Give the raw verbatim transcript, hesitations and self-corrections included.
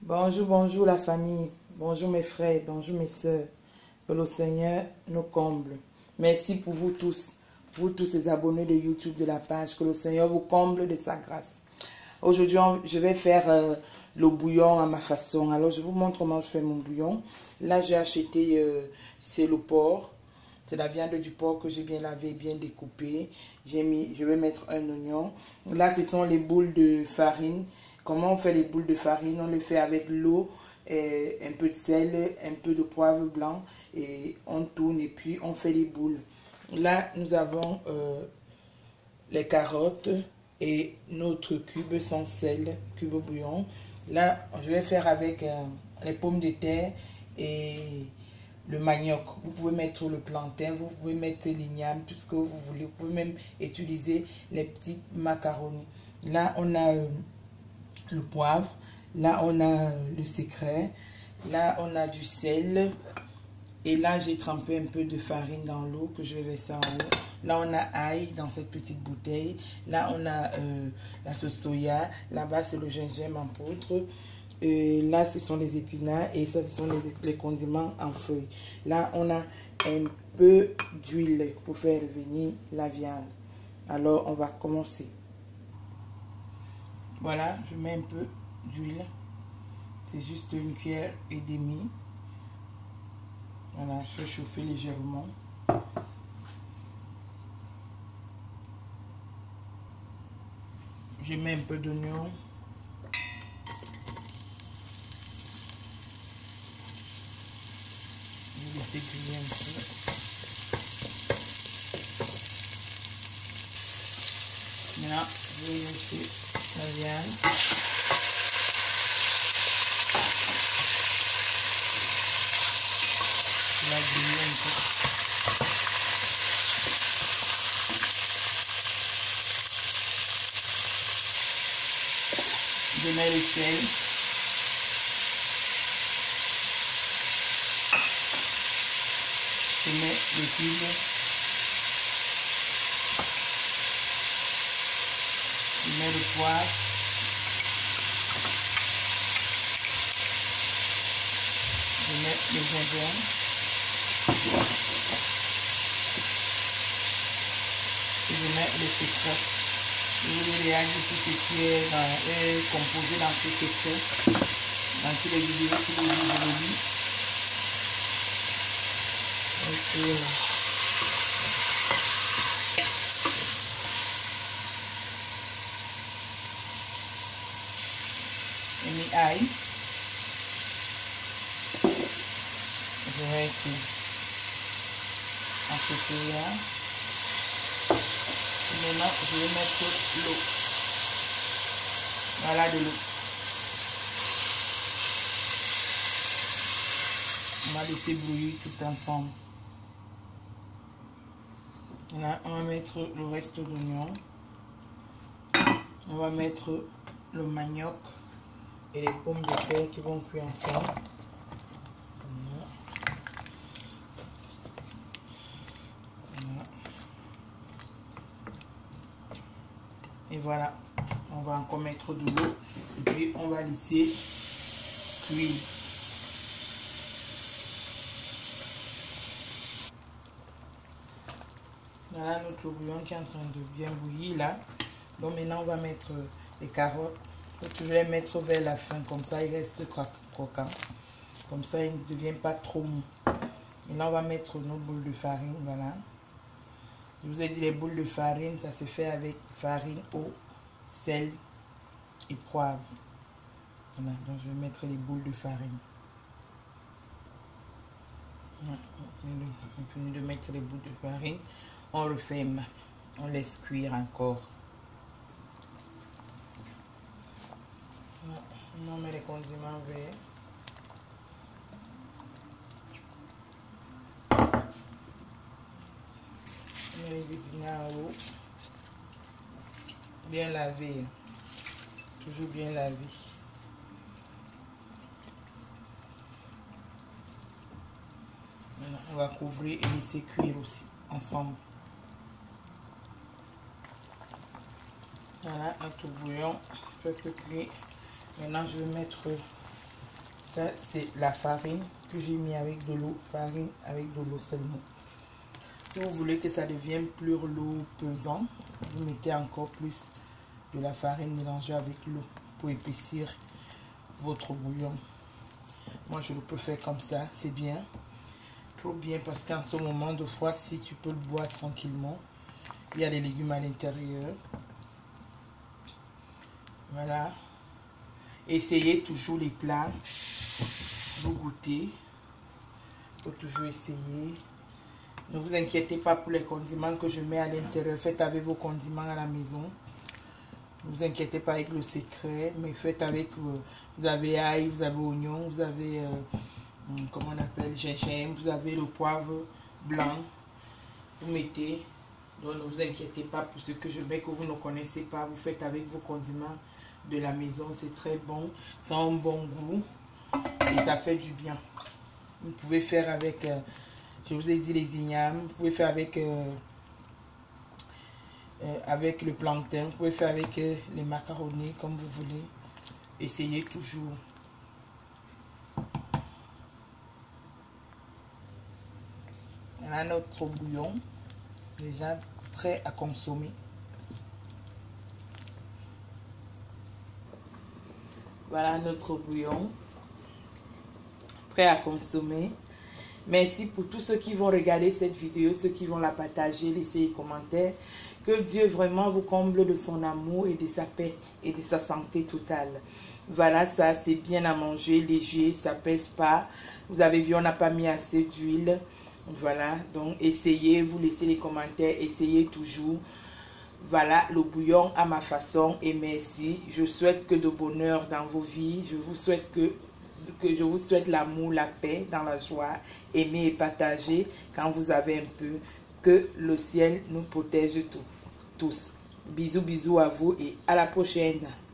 Bonjour, bonjour la famille, bonjour mes frères, bonjour mes soeurs. Que le Seigneur nous comble. Merci pour vous tous, vous tous les abonnés de YouTube de la page. Que le Seigneur vous comble de sa grâce. Aujourd'hui, je vais faire euh, le bouillon à ma façon. Alors, je vous montre comment je fais mon bouillon. Là, j'ai acheté, euh, c'est le porc. C'est la viande du porc que j'ai bien lavé, bien découpée. J'ai mis, je vais mettre un oignon. Là, ce sont les boules de farine. Comment on fait les boules de farine? On les fait avec l'eau, un peu de sel, un peu de poivre blanc. Et on tourne et puis on fait les boules. Là, nous avons euh, les carottes et notre cube sans sel, cube bouillon. Là, je vais faire avec euh, les pommes de terre et le manioc. Vous pouvez mettre le plantain, vous pouvez mettre l'igname, tout ce que vous voulez. Vous pouvez même utiliser les petites macaronis. Là, on a euh, le poivre. Là, on a euh, le secret. Là, on a du sel. Et là, j'ai trempé un peu de farine dans l'eau que je vais verser en haut. Là, on a ail dans cette petite bouteille. Là, on a euh, la sauce soya. Là-bas, c'est le gingembre en poudre. Et là, ce sont les épinards. Et ça, ce sont les, les condiments en feuilles. Là, on a un peu d'huile pour faire revenir la viande. Alors, on va commencer. Voilà, je mets un peu d'huile. C'est juste une cuillère et demie. Voilà, je fais chauffer légèrement. Je mets un peu d'oignon. Je vais laisser griller un peu. Maintenant, je vais laisser la viande. Je vais la griller un peu. Je mets le sel. Je mets le cube. Je mets le poivre. Je mets le gingembre. Et je mets le secret. Je voulais réagir tout ce qui est, dans, est composé dans ce secret. Dans tous les vidéos, tous les jours, je le dis. Et j'ai mis ail. Je vais être en saucer là. Maintenant, je vais mettre l'eau. Voilà de l'eau. On va laisser bouillir tout ensemble. Là, on va mettre le reste d'oignon. On va mettre le manioc et les pommes de terre qui vont cuire ensemble. Voilà. Voilà. Et voilà, on va encore mettre de l'eau et puis on va laisser cuire. Voilà notre bouillon qui est en train de bien bouillir là. Donc maintenant on va mettre les carottes. Je vais les mettre vers la fin, comme ça il reste croquant. Comme ça il ne devient pas trop mou. Maintenant on va mettre nos boules de farine, voilà. Je vous ai dit les boules de farine, ça se fait avec farine, eau, sel et poivre. Voilà, donc je vais mettre les boules de farine. Voilà, on finit de mettre les boules de farine. On refait, on laisse cuire encore. Voilà, on met les condiments verts. On met les épinards en haut. Bien lavé. Toujours bien lavé. Voilà, on va couvrir et laisser cuire aussi ensemble. Voilà, notre bouillon fait que cuire. Maintenant, je vais mettre Ça, c'est la farine que j'ai mis avec de l'eau. Farine avec de l'eau seulement. Si vous voulez que ça devienne plus lourd, pesant, vous mettez encore plus de la farine mélangée avec l'eau pour épaissir votre bouillon. Moi, je le peux faire comme ça, c'est bien. Trop bien parce qu'en ce moment de froid, si tu peux le boire tranquillement, il y a les légumes à l'intérieur. Voilà. Essayez toujours les plats. Vous goûtez. Il faut toujours essayer. Ne vous inquiétez pas pour les condiments que je mets à l'intérieur. Faites avec vos condiments à la maison. Ne vous inquiétez pas avec le secret, mais faites avec, euh, vous avez ail, vous avez oignon, vous avez, euh, comment on appelle, gingembre, vous avez le poivre blanc. Vous mettez, donc ne vous inquiétez pas pour ce que je mets que vous ne connaissez pas. Vous faites avec vos condiments de la maison, c'est très bon, ça a un bon goût et ça fait du bien. Vous pouvez faire avec, euh, je vous ai dit les ignames, vous pouvez faire avec... Euh, Euh, avec le plantain, vous pouvez faire avec euh, les macaronis comme vous voulez. Essayez toujours. Voilà notre bouillon déjà prêt à consommer. Voilà notre bouillon prêt à consommer. Merci pour tous ceux qui vont regarder cette vidéo, ceux qui vont la partager, laisser les commentaires. Que Dieu vraiment vous comble de son amour et de sa paix et de sa santé totale. Voilà, ça c'est bien à manger, léger, ça pèse pas. Vous avez vu, on n'a pas mis assez d'huile. Voilà, donc essayez, vous laissez les commentaires, essayez toujours. Voilà le bouillon à ma façon et merci. Je souhaite que de bonheur dans vos vies. Je vous souhaite que que je vous souhaite l'amour, la paix, dans la joie, aimer et partager quand vous avez un peu. Que le ciel nous protège tous. tous. Bisous, bisous à vous et à la prochaine.